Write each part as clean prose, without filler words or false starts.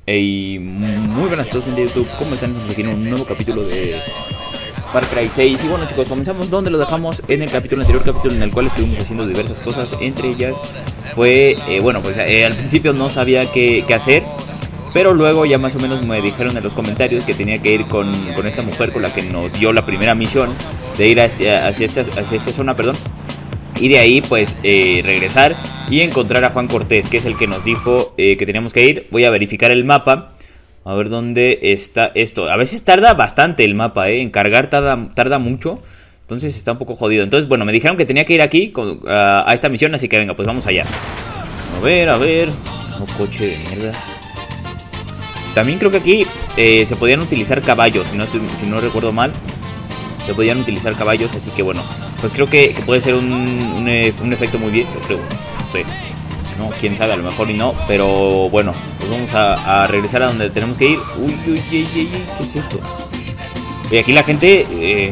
Hey, muy buenas a todos, gente de YouTube. ¿Cómo están? Estamos aquí en un nuevo capítulo de Far Cry 6. Y bueno, chicos, comenzamos donde lo dejamos en el capítulo anterior, capítulo en el cual estuvimos haciendo diversas cosas. Entre ellas fue, bueno, pues al principio no sabía qué hacer, pero luego ya más o menos me dijeron en los comentarios que tenía que ir con esta mujer con la que nos dio la primera misión de ir hacia esta zona, perdón. Y de ahí pues regresar y encontrar a Juan Cortés, que es el que nos dijo que teníamos que ir. Voy a verificar el mapa, a ver dónde está esto. A veces tarda bastante el mapa, en cargar tarda mucho. Entonces está un poco jodido. Entonces bueno, me dijeron que tenía que ir aquí a esta misión, así que venga, pues vamos allá. A ver. Oh, coche de mierda. También creo que aquí se podían utilizar caballos, si no recuerdo mal. Se podían utilizar caballos, así que bueno, pues creo que puede ser un efecto muy bien, yo creo, no sé, no, quién sabe, a lo mejor y no, pero bueno, pues vamos a regresar a donde tenemos que ir. Uy, ¿qué es esto? Y aquí la gente,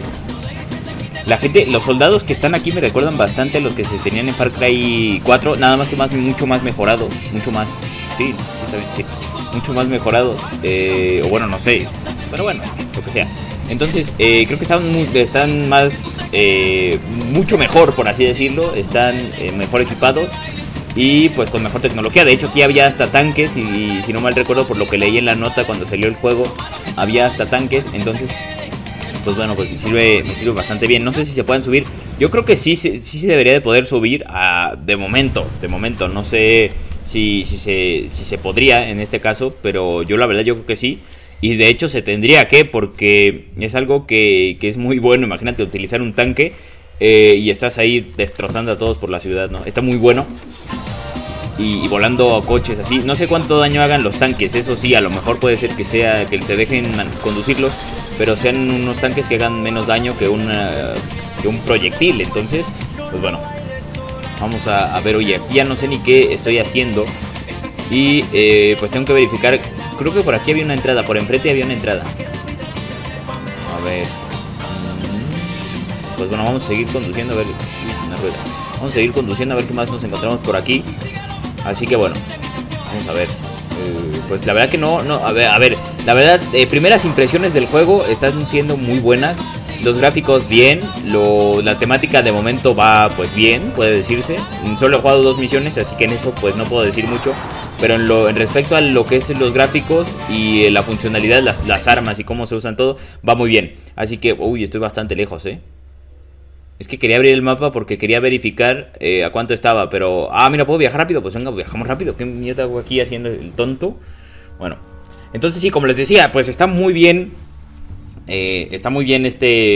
los soldados que están aquí me recuerdan bastante a los que se tenían en Far Cry 4, nada más que mucho más mejorados, mucho más, sí, mucho más mejorados, o bueno, no sé, pero bueno, lo que sea. Entonces, creo que están más, mucho mejor, por así decirlo. Están mejor equipados y pues con mejor tecnología. De hecho, aquí había hasta tanques y si no mal recuerdo por lo que leí en la nota cuando salió el juego, había hasta tanques. Entonces, pues bueno, pues me sirve bastante bien. No sé si se pueden subir. Yo creo que sí se debería de poder subir de momento. No sé si se podría en este caso, pero yo la verdad yo creo que sí. Y de hecho se tendría que, porque es algo que es muy bueno. Imagínate utilizar un tanque y estás ahí destrozando a todos por la ciudad, ¿no? Está muy bueno. Y volando a coches así. No sé cuánto daño hagan los tanques. Eso sí, a lo mejor puede ser que te dejen conducirlos, pero sean unos tanques que hagan menos daño que un proyectil. Entonces, pues bueno, vamos a ver. Oye, aquí ya no sé ni qué estoy haciendo. Y pues tengo que verificar. Creo que por aquí había una entrada, por enfrente había una entrada. A ver. Pues bueno, vamos a seguir conduciendo, a ver. Una rueda. Vamos a seguir conduciendo a ver qué más nos encontramos por aquí. Así que bueno, vamos a ver. Pues la verdad que no, a ver, la verdad, primeras impresiones del juego están siendo muy buenas. Los gráficos bien, la temática de momento va pues bien, puede decirse. Solo he jugado 2 misiones, así que en eso pues no puedo decir mucho. Pero en respecto a lo que es los gráficos y la funcionalidad, las armas y cómo se usan todo, va muy bien. Así que, uy, estoy bastante lejos, Es que quería abrir el mapa porque quería verificar a cuánto estaba. Pero, mira, ¿puedo viajar rápido? Pues venga, viajamos rápido. ¿Qué mierda hago aquí haciendo el tonto? Bueno, entonces sí, como les decía, pues está muy bien. Está muy bien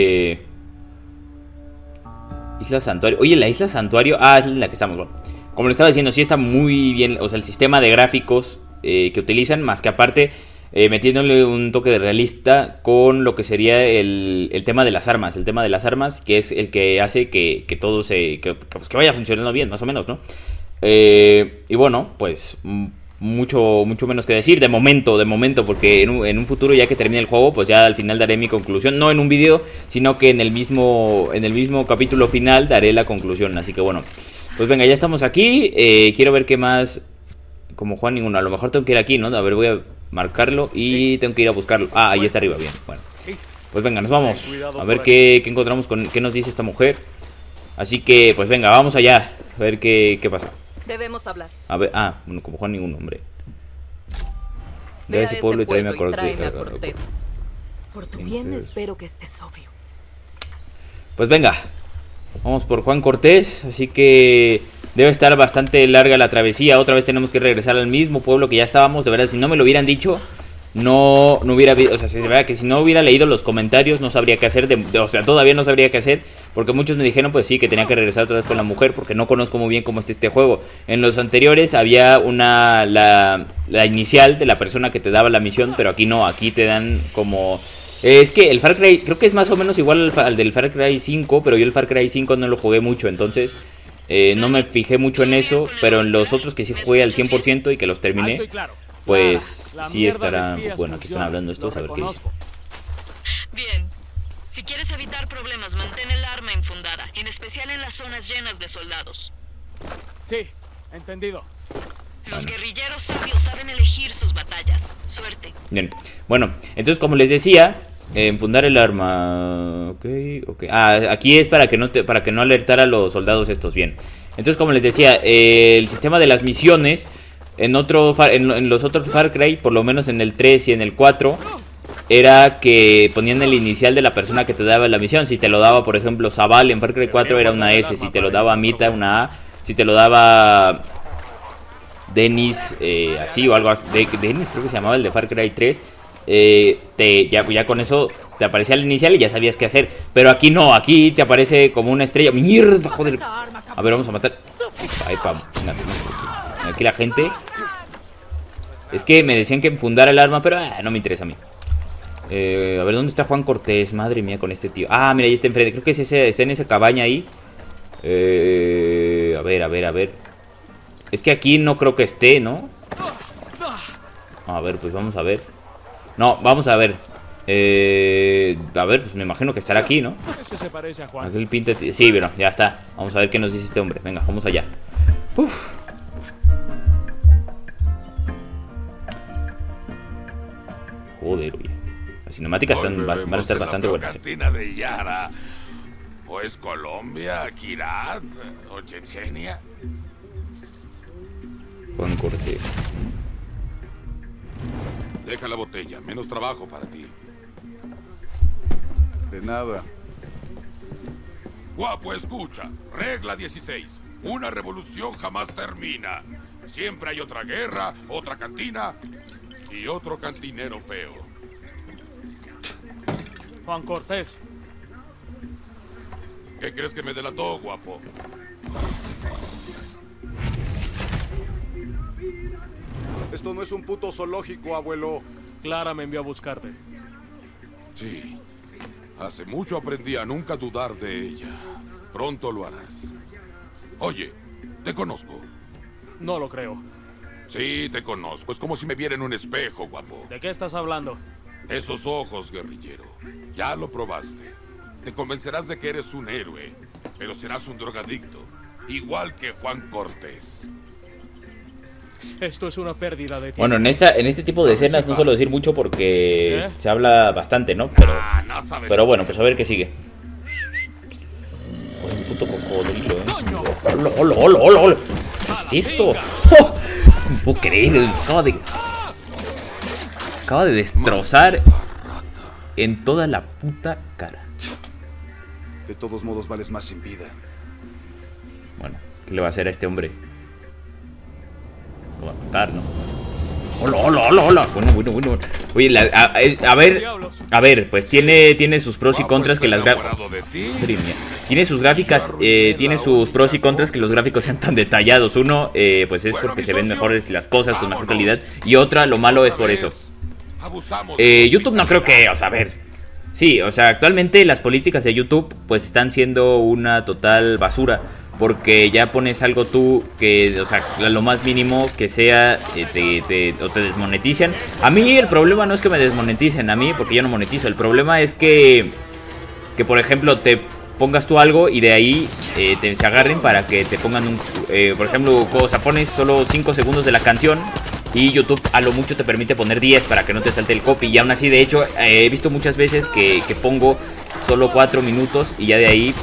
Isla Santuario. Oye, la Isla Santuario, es en la que estamos, bueno. Como le estaba diciendo, sí está muy bien, o sea, el sistema de gráficos que utilizan, más que aparte metiéndole un toque de realista con lo que sería el tema de las armas. El tema de las armas, que es el que hace que todo que vaya funcionando bien, más o menos, ¿no? Y bueno, pues mucho menos que decir de momento, porque en un futuro, ya que termine el juego, pues ya al final daré mi conclusión. No en un video, sino que en el mismo capítulo final daré la conclusión. Así que bueno, pues venga, ya estamos aquí. Quiero ver qué más. Como Juan ninguno, a lo mejor tengo que ir aquí, ¿no? A ver, voy a marcarlo y tengo que ir a buscarlo. Ahí está arriba, bien, bueno. Pues venga, nos vamos a ver qué encontramos, qué nos dice esta mujer. Así que, pues venga, vamos allá. A ver qué pasa. Debemos hablar. A ver, bueno, como Juan ninguno, hombre. Ve a ese pueblo y tráeme a Cortés. Por tu bien espero que estés sobrio. Pues venga, vamos por Juan Cortés. Así que debe estar bastante larga la travesía. Otra vez tenemos que regresar al mismo pueblo que ya estábamos. De verdad, si no me lo hubieran dicho, no hubiera, o sea, de verdad que si no hubiera leído los comentarios no sabría qué hacer, o sea, todavía no sabría qué hacer, porque muchos me dijeron pues sí, que tenía que regresar otra vez con la mujer, porque no conozco muy bien cómo está este juego. En los anteriores había la inicial de la persona que te daba la misión, pero aquí no, aquí te dan como... Es que el Far Cry creo que es más o menos igual al del Far Cry 5, pero yo el Far Cry 5 no lo jugué mucho, entonces no me fijé mucho en eso, pero en los otros que sí jugué al 100% y que los terminé, pues sí estará... Bueno, aquí están hablando estos, a ver qué dice. Bien, si quieres evitar problemas, mantén el arma infundada, en especial en las zonas llenas de soldados. Sí, entendido. Los guerrilleros sabios saben elegir elegir sus batallas. Suerte. Bien, bueno, entonces como les decía, enfundar el arma. Ok. Aquí es para que no alertara a los soldados estos. Bien, entonces como les decía, el sistema de las misiones en los otros Far Cry, por lo menos en el 3 y en el 4, era que ponían el inicial de la persona que te daba la misión. Si te lo daba, por ejemplo, Zaval en Far Cry 4 era una S, si te lo daba Mita una A, si te lo daba Dennis, así o algo así, Dennis creo que se llamaba el de Far Cry 3, ya con eso te aparecía el inicial y ya sabías qué hacer. Pero aquí no, aquí te aparece como una estrella. ¡Mierda, joder! A ver, vamos a matar. Ay, aquí la gente. Es que me decían que enfundara el arma, pero no me interesa a mí. A ver, ¿dónde está Juan Cortés? Madre mía, con este tío. Ah, mira, ahí está enfrente. Creo que está en esa cabaña ahí. A ver. Es que aquí no creo que esté, ¿no? A ver, pues vamos a ver. No, vamos a ver. A ver, pues me imagino que estará aquí, ¿no? Ese se parece a Juan. Aquí el pinta. Sí, bueno, ya está. Vamos a ver qué nos dice este hombre. Venga, vamos allá. Uf. Joder, oye. Las cinemáticas van a estar bastante buenas. Cantina de Yara. ¿O es Colombia, Kirat o Chechenia? Juan Cortés. Deja la botella, menos trabajo para ti. De nada. Guapo, escucha. Regla 16. Una revolución jamás termina. Siempre hay otra guerra, otra cantina y otro cantinero feo. Juan Cortés. ¿Qué crees que me delató, guapo? Esto no es un puto zoológico, abuelo. Clara me envió a buscarte. Sí. Hace mucho aprendí a nunca dudar de ella. Pronto lo harás. Oye, te conozco. No lo creo. Sí, te conozco. Es como si me viera en un espejo, guapo. ¿De qué estás hablando? Esos ojos, guerrillero. Ya lo probaste. Te convencerás de que eres un héroe, pero serás un drogadicto, igual que Juan Cortés. Esto es una pérdida de tiempo. Bueno, en este tipo de escenas no suelo decir mucho porque se habla bastante, ¿no? Pero bueno, pues a ver qué sigue. Joder, un puto cocodrilo, ¿eh? ¡Hola! ¿Qué es esto? ¡Oh! No puedo creer, acaba de destrozar en toda la puta cara. De todos modos vales más sin vida. Bueno, ¿qué le va a hacer a este hombre? Lo va a matar, ¿no? ¡Hola! Bueno. Oye, a ver, pues tiene sus pros y contras que las gráficas. Tiene sus gráficas, tiene sus pros y contras que los gráficos sean tan detallados. Uno, pues es porque se ven mejores las cosas con mejor calidad. Y otra, lo malo es por eso. YouTube no creo que, o sea, a ver. Sí, o sea, actualmente las políticas de YouTube pues están siendo una total basura. Porque ya pones algo tú que, o sea, lo más mínimo que sea, o te desmonetizan. A mí el problema no es que me desmoneticen, a mí, porque yo no monetizo. El problema es que por ejemplo, te pongas tú algo y de ahí se agarren para que te pongan un... por ejemplo, o sea, pones solo 5 segundos de la canción y YouTube a lo mucho te permite poner 10 para que no te salte el copy. Y aún así, de hecho, he visto muchas veces que pongo solo 4 minutos y ya de ahí,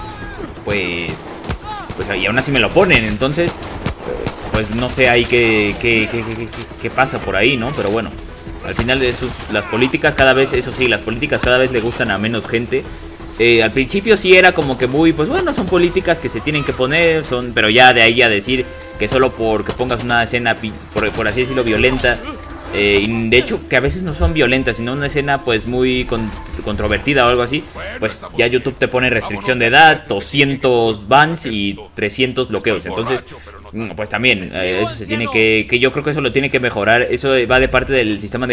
pues y aún así me lo ponen. Entonces, pues no sé ahí qué pasa por ahí, ¿no? Pero bueno, al final las políticas cada vez, eso sí, las políticas cada vez le gustan a menos gente. Al principio sí era como que muy, pues bueno, son políticas que se tienen que poner, pero ya de ahí a decir que solo porque pongas una escena, por así decirlo, violenta, y de hecho que a veces no son violentas, sino una escena pues muy controvertida o algo así, pues ya YouTube te pone restricción de edad, 200 bans y 300 bloqueos. Entonces, pues también eso se tiene que yo creo que eso lo tiene que mejorar. Eso va de parte del sistema,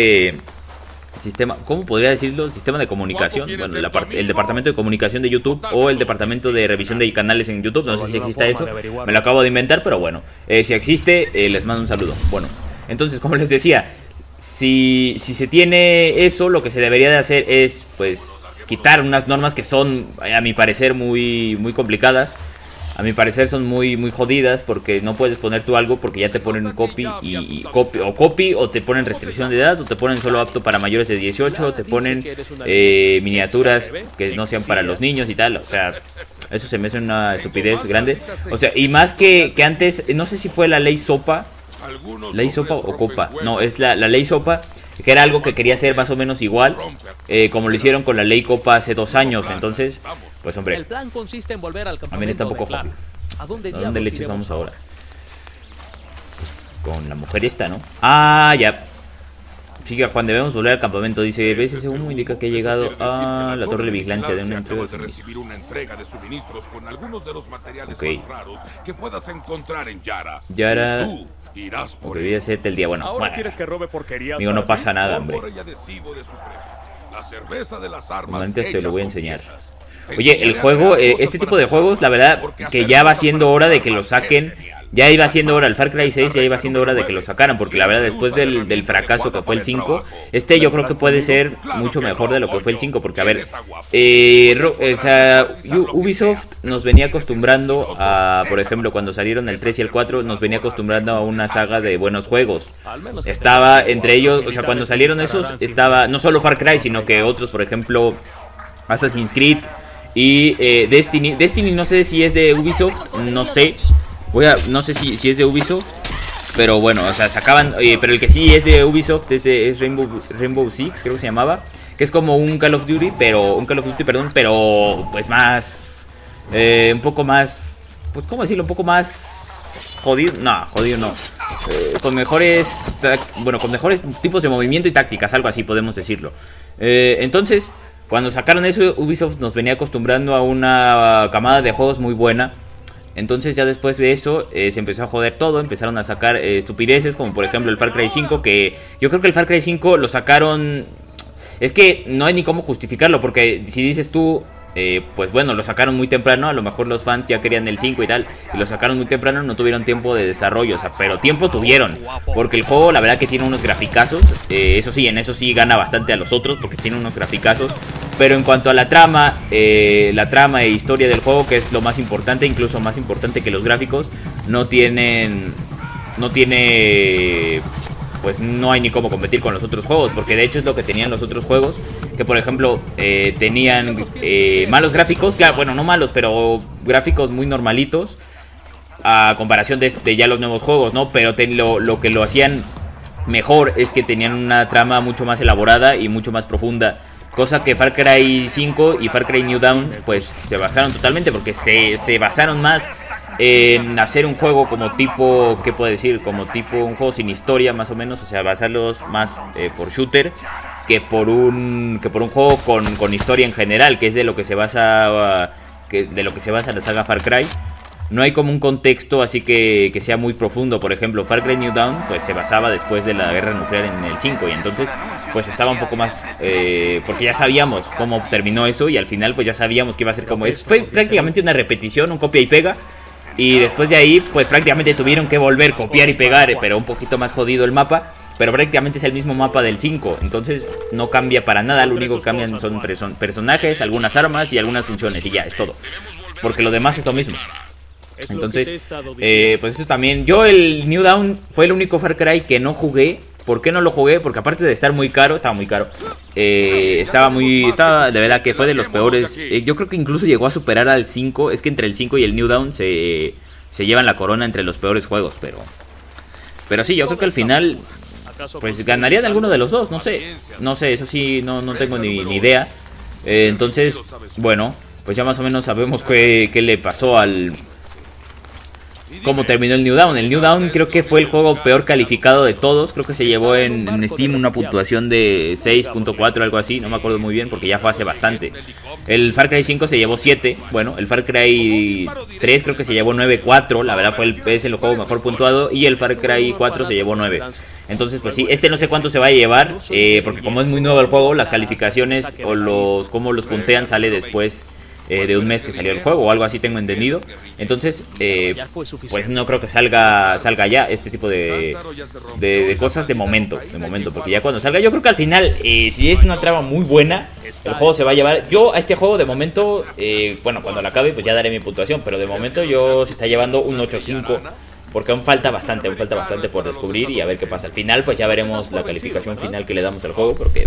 ¿cómo podría decirlo? El sistema de comunicación. Bueno, el departamento de comunicación de YouTube o el departamento de revisión de canales en YouTube. No sé si exista eso, me lo acabo de inventar, pero bueno, si existe, les mando un saludo. Bueno, entonces, como les decía, si se tiene eso, lo que se debería de hacer es, pues, quitar unas normas que son, a mi parecer, muy complicadas. a mi parecer son muy jodidas, porque no puedes poner tú algo porque ya te ponen un copy o te ponen restricción de edad, o te ponen solo apto para mayores de 18, o te ponen miniaturas que no sean para los niños y tal. O sea, eso se me hace una estupidez grande. O sea, y más que antes, no sé si fue la ley Sopa. ¿Ley Sopa o Copa? No, es la ley Sopa, que era algo que quería hacer más o menos igual, como lo hicieron con la ley Copa hace 2 años. Entonces, pues hombre, El plan consiste en volver al a mí está un poco jodido. ¿A dónde leches vamos ahora? Pues con la mujer esta, ¿no? Ah, ya. Sigue Juan, debemos volver al campamento. Dice, ese humo indica que ha llegado a la torre de vigilancia de una entrega de recibir una entrega de suministros con algunos de los materiales más raros que puedas encontrar en Yara. Yara, tú irás por debía ser el día. Bueno, ¿Ahora quieres que robe porquerías? Digo, no pasa nada, hombre. La cerveza de las armas. Momentos te lo voy a enseñar. Oye, el juego, este tipo de juegos, la verdad, que ya va siendo hora de que lo saquen. Ya iba siendo hora, el Far Cry 6 ya iba siendo hora de que lo sacaran, porque la verdad después del fracaso que fue el 5, yo creo que puede ser mucho mejor de lo que fue el 5, porque a ver, Ubisoft nos venía acostumbrando a, por ejemplo, cuando salieron el 3 y el 4, nos venía acostumbrando a una saga de buenos juegos. Estaba entre ellos, o sea, cuando salieron esos, estaba no solo Far Cry, sino que otros, por ejemplo, Assassin's Creed y Destiny. Destiny no sé si es de Ubisoft, no sé. No sé si es de Ubisoft, pero bueno, o sea, sacaban, pero el que sí es de Ubisoft es Rainbow Six, creo que se llamaba, que es como un Call of Duty, pero pues más, un poco más, pues cómo decirlo, un poco más jodido, no, con mejores tipos de movimiento y tácticas, algo así podemos decirlo. Entonces, cuando sacaron eso, Ubisoft nos venía acostumbrando a una camada de juegos muy buena. Entonces ya después de eso se empezó a joder todo, empezaron a sacar estupideces como por ejemplo el Far Cry 5, que yo creo que el Far Cry 5 lo sacaron, es que no hay ni cómo justificarlo, porque si dices tú, pues bueno, lo sacaron muy temprano, a lo mejor los fans ya querían el 5 y tal, y lo sacaron muy temprano, no tuvieron tiempo de desarrollo, o sea, pero tiempo tuvieron, porque el juego la verdad que tiene unos graficazos, eso sí, en eso sí gana bastante a los otros, porque tiene unos graficazos. Pero en cuanto a la trama e historia del juego, que es lo más importante, incluso más importante que los gráficos, pues no hay ni cómo competir con los otros juegos, porque de hecho es lo que tenían los otros juegos, que por ejemplo tenían malos gráficos, claro, bueno, no malos, pero gráficos muy normalitos a comparación de ya los nuevos juegos, ¿no? Pero lo que lo hacían mejor es que tenían una trama mucho más elaborada y mucho más profunda. Cosa que Far Cry 5 y Far Cry New Dawn pues se basaron totalmente, porque se basaron más en hacer un juego como tipo, ¿qué puedo decir? Como tipo un juego sin historia más o menos, o sea, basarlos más por shooter que por un juego con historia en general, que es de lo que se basa la saga Far Cry. No hay como un contexto así que sea muy profundo. Por ejemplo, Far Cry New Dawn pues se basaba después de la guerra nuclear en el 5, y entonces pues estaba un poco más porque ya sabíamos cómo terminó eso, y al final pues ya sabíamos que iba a ser como es. Fue prácticamente una repetición, un copia y pega, y después de ahí pues prácticamente tuvieron que volver, copiar y pegar, pero un poquito más jodido el mapa, pero prácticamente es el mismo mapa del 5, entonces no cambia para nada. Lo único que cambian son personajes, algunas armas y algunas funciones, y ya es todo, porque lo demás es lo mismo. Entonces, pues eso también. Yo el New Dawn fue el único Far Cry que no jugué. ¿Por qué no lo jugué? Porque aparte de estar muy caro, estaba muy caro. Estaba de verdad que fue de los peores. Yo creo que incluso llegó a superar al 5. Es que entre el 5 y el New Dawn se llevan la corona entre los peores juegos. Pero sí, yo creo que al final pues ganarían alguno de los dos. No sé, eso sí, no tengo ni idea. Entonces, bueno, pues ya más o menos sabemos qué le pasó al... cómo terminó el New Dawn. El New Dawn creo que fue el juego peor calificado de todos. Creo que se llevó en Steam una puntuación de 6.4, algo así. No me acuerdo muy bien porque ya fue hace bastante. El Far Cry 5 se llevó 7. Bueno, el Far Cry 3 creo que se llevó 9.4. La verdad es el juego mejor puntuado. Y el Far Cry 4 se llevó 9. Entonces pues sí, no sé cuánto se va a llevar, porque como es muy nuevo el juego, las calificaciones o cómo los puntean sale después de un mes que salió el juego o algo así, tengo entendido. Entonces, pues no creo que salga ya este tipo de cosas de momento, porque ya cuando salga, yo creo que al final, si es una trama muy buena, el juego se va a llevar. Yo a este juego de momento, bueno, cuando lo acabe pues ya daré mi puntuación, pero de momento yo se está llevando un 8.5, porque aún falta bastante por descubrir y a ver qué pasa. Al final pues ya veremos la calificación final que le damos al juego, porque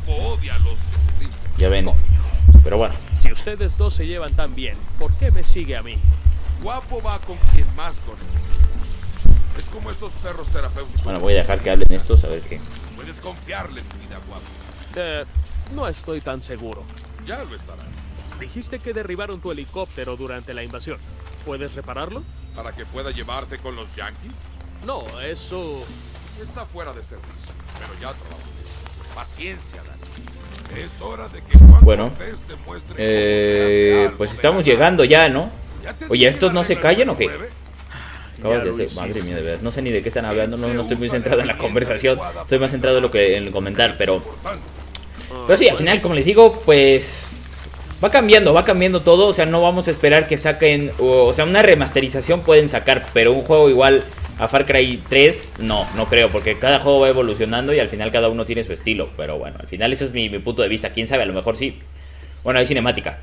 ya ven, pero bueno. Si ustedes dos se llevan tan bien, ¿por qué me sigue a mí? Guapo va con quien más lo necesita. Es como esos perros terapéuticos. Bueno, voy a dejar que hablen estos, a ver qué. Puedes confiarle en tu vida, Guapo. No estoy tan seguro. Ya lo estarás. Dijiste que derribaron tu helicóptero durante la invasión. ¿Puedes repararlo? ¿Para que pueda llevarte con los yankees? No, eso... Está fuera de servicio, pero ya trabajó. Paciencia, Dani. Es hora de que Juan Cortés demuestre pues estamos llegando ya, ¿no? Oye, ¿estos no se callan o qué? Acabas de hacer, madre mía, de verdad, no sé ni de qué están hablando, no estoy muy centrado en la conversación, estoy más centrado en el comentar, pero sí, al final, como les digo, pues va cambiando todo, o sea, no vamos a esperar que saquen, o sea, una remasterización pueden sacar, pero un juego igual a Far Cry 3, no creo, porque cada juego va evolucionando y al final cada uno tiene su estilo, pero bueno, al final eso es mi punto de vista, quién sabe, a lo mejor sí. Bueno, hay cinemática.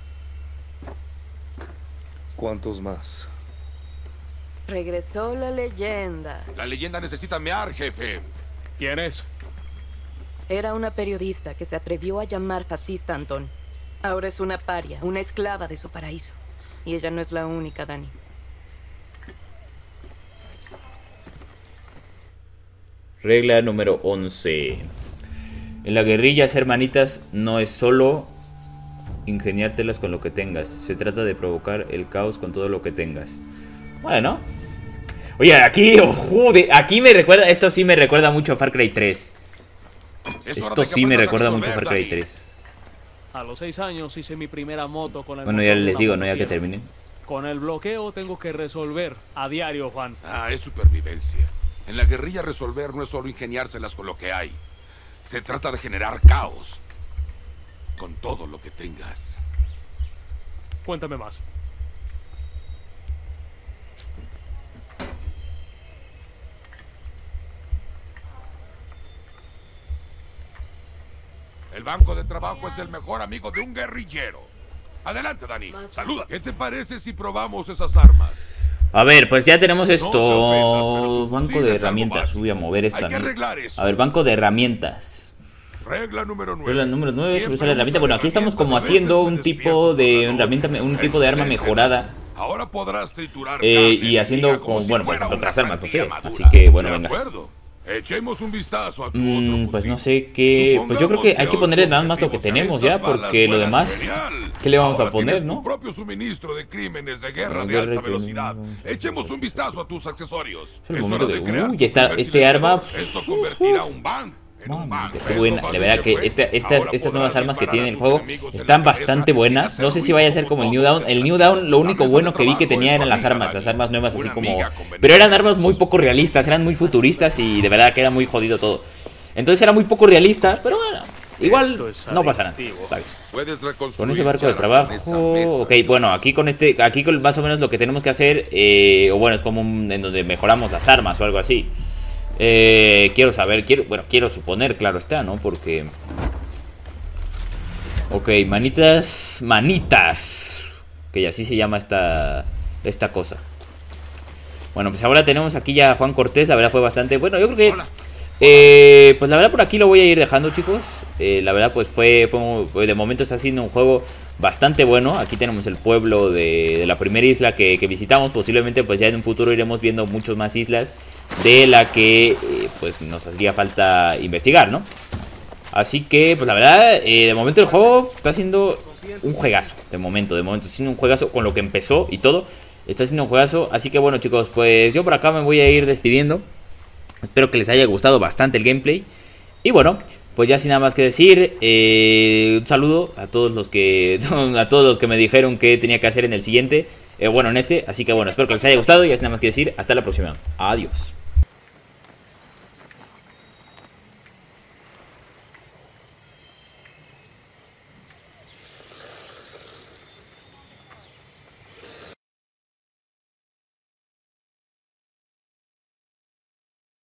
¿Cuántos más? Regresó la leyenda. La leyenda necesita mear, jefe. ¿Quién es? Era una periodista que se atrevió a llamar fascista a Antón. Ahora es una paria, una esclava de su paraíso. Y ella no es la única, Dani. Regla número 11. En la guerrilla, ser manitas no es solo ingeniártelas con lo que tengas. Se trata de provocar el caos con todo lo que tengas. Bueno. Oye, aquí, joder, aquí me recuerda, esto sí me recuerda mucho a Far Cry 3. Esto sí me recuerda mucho a Far Cry 3. A los 6 años hice mi primera moto con el... Bueno, ya les digo, no, ya que terminen. Con el bloqueo tengo que resolver a diario, Juan. Es supervivencia. En la guerrilla resolver no es solo ingeniárselas con lo que hay. Se trata de generar caos. Con todo lo que tengas. Cuéntame más. El banco de trabajo es el mejor amigo de un guerrillero. Adelante, Dani. Saluda. ¿Qué te parece si probamos esas armas? A ver, pues ya tenemos esto. Banco de herramientas. Voy a mover esta. A ver, banco de herramientas. Regla número 9. Regla número 9, subir la herramienta. Bueno, aquí estamos como haciendo un tipo de herramienta, un tipo de arma mejorada. Ahora podrás triturar y haciendo como, bueno, por ejemplo, otras armas, pues sí. Así que, bueno, venga. Echemos un vistazo a tu otro fusil. Pues no sé qué. Pues yo creo que hay que ponerle nada más lo que tenemos ya, porque lo demás, ¿qué le vamos a poner, no? Tu propio suministro de crímenes de guerra de alta velocidad. Echemos un vistazo a tus accesorios. Es el momento de crear. Uy, este arma. Esto convertirá un bank en un bank. Qué buena, la verdad que estas nuevas armas que tiene el juego están bastante buenas. No sé si vaya a ser como el New Dawn. El New Dawn, lo único bueno que vi que tenía eran las armas nuevas así como... Pero eran armas muy poco realistas, eran muy futuristas y de verdad que era muy jodido todo. Entonces era muy poco realista, pero bueno, igual no pasa nada, ¿sabes? Con ese barco de trabajo... Ok, bueno, aquí con más o menos lo que tenemos que hacer, o bueno, es como en donde mejoramos las armas o algo así. Quiero saber, quiero suponer, claro está, ¿no? Porque... Ok, manitas. Que así se llama esta cosa. Bueno, pues ahora tenemos aquí ya a Juan Cortés. La verdad fue bastante... Bueno, yo creo que... pues la verdad por aquí lo voy a ir dejando, chicos. La verdad pues fue de momento está siendo un juego bastante bueno. Aquí tenemos el pueblo de la primera isla que visitamos. Posiblemente pues ya en un futuro iremos viendo muchas más islas de la que pues nos haría falta investigar, ¿no? Así que pues la verdad de momento el juego está siendo un juegazo. De momento está siendo un juegazo con lo que empezó y todo. Está siendo un juegazo. Así que bueno, chicos, pues yo por acá me voy a ir despidiendo. Espero que les haya gustado bastante el gameplay. Y bueno, pues ya sin nada más que decir, un saludo a todos los que me dijeron que tenía que hacer en el siguiente, bueno, en este. Así que bueno, espero que les haya gustado y ya sin nada más que decir, hasta la próxima. Adiós.